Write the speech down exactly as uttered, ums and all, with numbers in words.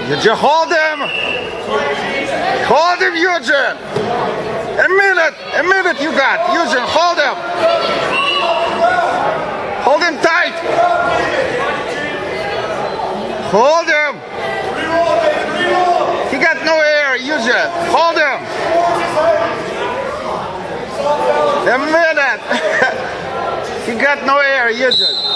Eugene, hold him! Hold him, Eugene! A minute! A minute you got! Eugene, hold him! Hold him tight! Hold him! He got no air, Eugene! Hold him! A minute! He got no air, Eugene!